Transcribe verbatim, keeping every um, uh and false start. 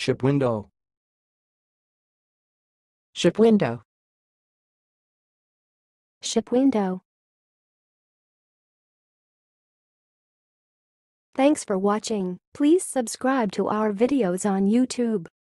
Ship window. Ship window. Ship window. Thanks for watching. Please subscribe to our videos on YouTube.